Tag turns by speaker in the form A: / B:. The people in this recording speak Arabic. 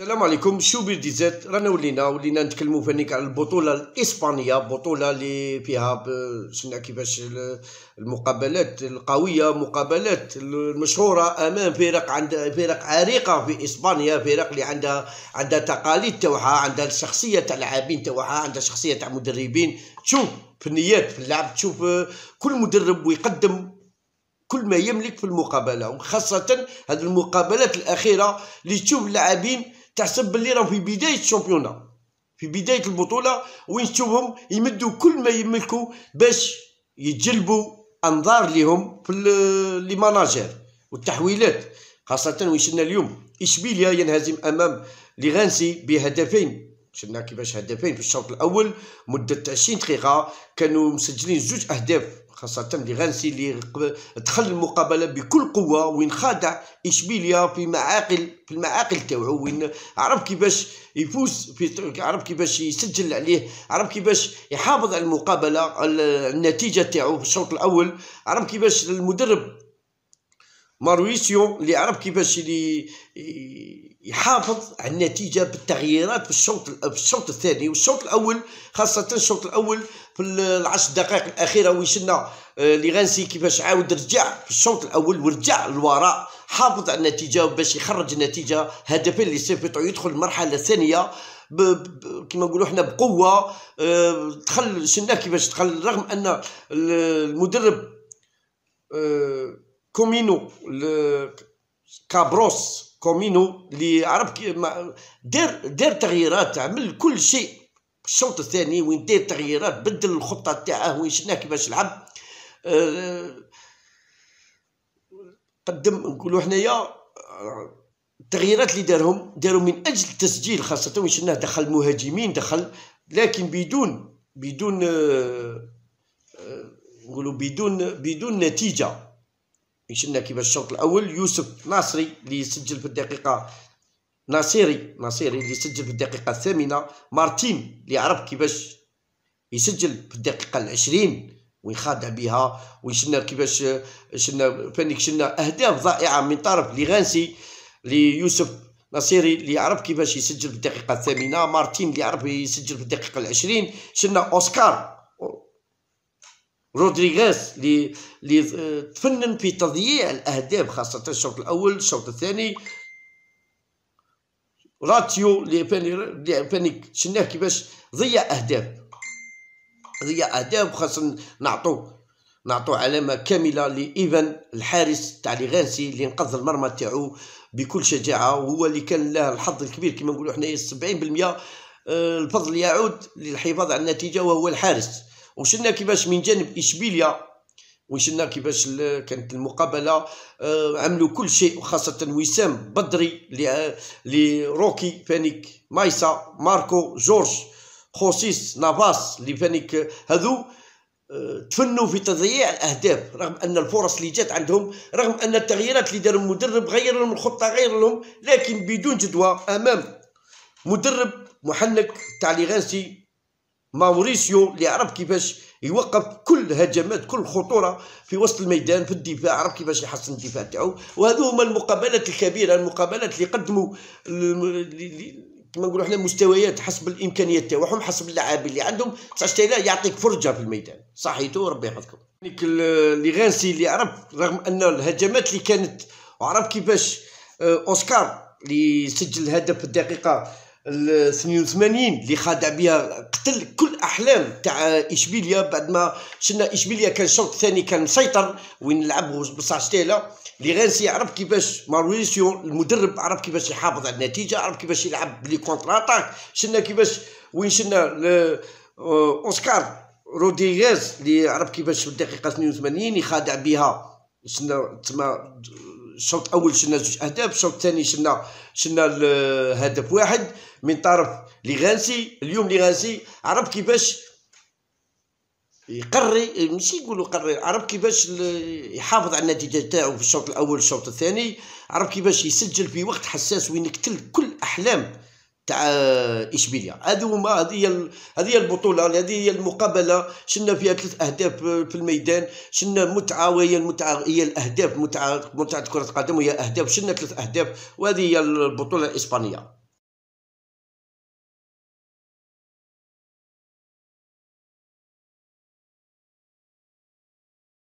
A: السلام عليكم. شو بدي زاد رانا ولينا نتكلموا فانيك على البطوله الاسبانيه، بطوله اللي فيها شفنا كيفاش المقابلات القويه، مقابلات المشهوره امام فرق فرق عريقه في اسبانيا، فرق اللي عندها تقاليد تاعها، عندها شخصيه تاع اللاعبين تاعها، عندها شخصيه تاع مدربين، تشوف فنيات في اللعب، تشوف كل مدرب ويقدم كل ما يملك في المقابله، وخاصه هذه المقابلات الاخيره اللي تشوف اللاعبين تحسب باللي راهم في بدايه الشامبيونا، في بدايه البطوله، وين تشوفهم يمدوا كل ما يملكوا باش يتجلبوا انظار لهم في لي ماناجير والتحويلات، خاصه وين شفنا اليوم اشبيليا ينهزم امام ليغانسي بهدفين. شفنا كيفاش هدفين في الشوط الاول مده 20 دقيقه كانوا مسجلين 2 اهداف، خاصة ليغانسي اللي دخل المقابلة بكل قوة، وين خادع إشبيليا في المعاقل تاوعو، وين عرف كيفاش يفوز، عرف كيفاش يسجل عليه، عرف كيفاش يحافظ على المقابلة، على النتيجة تاعو في الشوط الأول، عرف كيفاش المدرب مارويسيو اللي عرف كيفاش يحافظ على النتيجة بالتغييرات في الشوط الثاني والشوط الأول، خاصة الشوط الأول في العشر دقائق الأخيرة، وين شفنا ليغانسي كيفاش عاود رجع في الشوط الأول ورجع للوراء، حافظ على النتيجة باش يخرج النتيجة هدفين لصفر ويدخل المرحلة الثانية كما نقولوا حنا بقوة. دخل شفنا كيفاش دخل، رغم أن المدرب كومينو كابروس كومينو اللي عرف دار تغييرات، عمل كل شيء في الشوط الثاني، وين دار تغييرات، بدل الخطه تاعه، وين شفناه كيفاش لعب، قدم نقولوا حنايا التغييرات اللي داروا من اجل التسجيل، خاصه وين شفناه دخل مهاجمين، دخل لكن بدون نقولوا بدون نتيجه. شفنا كيفاش الشوط الاول يوسف ناصري اللي يسجل في الدقيقه، ناصيري اللي يسجل في الدقيقه الثامنه، مارتين اللي عرف كيفاش يسجل في الدقيقه 20 وين خادع بها، وشفنا كيفاش شفنا اهداف ضائعه من طرف ليغانسي ليوسف ناصيري اللي يعرف كيفاش يسجل في الدقيقه الثامنه، مارتين اللي يعرف يسجل في الدقيقه 20، شفنا اوسكار رودريغيز اللي تفنن في تضييع الاهداف، خاصه الشوط الاول الشوط الثاني، راتيو اللي شفناه كيفاش ضيع اهداف، خاصة نعطو علامه كامله لايفان الحارس تاع ليغانسي اللي انقذ المرمى تاعو بكل شجاعه، وهو اللي كان له الحظ الكبير كما نقولوا حنايا 70% الفضل يعود للحفاظ على النتيجه وهو الحارس. وشفنا كيفاش من جانب اشبيليا، وشفنا كيفاش كانت المقابله، عملوا كل شيء، وخاصه وسام بدري لروكي فانيك مايسا، ماركو جورج، خوسيس نافاس اللي فانيك هذو تفنوا في تضييع الاهداف، رغم ان الفرص اللي جات عندهم، رغم ان التغييرات اللي داروا المدرب غير لهم الخطه، غير لهم، لكن بدون جدوى امام مدرب محنك تاع ليغانسي ماوريسيو اللي عرف كيفاش يوقف كل هجمات، كل خطوره في وسط الميدان في الدفاع، عرف كيفاش يحسن الدفاع تاعو. وهذو هما المقابلات الكبيره، المقابلات اللي قدموا كما نقولوا حنا مستويات حسب الامكانيات تاعهم، حسب اللاعبين اللي عندهم، 19 يعطيك فرجه في الميدان. صحيتو ربي يحفظكم. ليغانسي اللي عرف رغم ان الهجمات اللي كانت، وعرف كيفاش اوسكار اللي سجل الهدف في الدقيقه 82 اللي خادع بها، قتل كل احلام تاع اشبيليا، بعد ما شفنا اشبيليا كان الشوط الثاني كان مسيطر وين لعبوا بصح شتيلا. ليغانسي عرف كيفاش مارويسيو المدرب عرف كيفاش يحافظ على النتيجه، عرف كيفاش يلعب بلي كونتر اتاك، شفنا كيفاش وين شفنا اوسكار رودريغيز اللي عرف كيفاش في الدقيقه 82 يخادع بها. شفنا تما الشوط الاول شفنا 2 اهداف، الشوط الثاني شفنا هدف واحد من طرف ليغانسي. اليوم ليغانسي عرف كيفاش يقري، ماشي يقولوا قري، عرف كيفاش يحافظ على النتيجه تاعو في الشوط الاول الشوط الثاني، عرف كيفاش يسجل في وقت حساس وين يقتل كل احلام تاع اشبيليا. هذه هي البطوله، هذه هي المقابله، شفنا فيها 3 اهداف في الميدان، شفنا متعه، وهي المتعه هي الاهداف، متعه كره القدم وهي اهداف، شفنا 3 اهداف، وهذه هي البطوله الاسبانيه.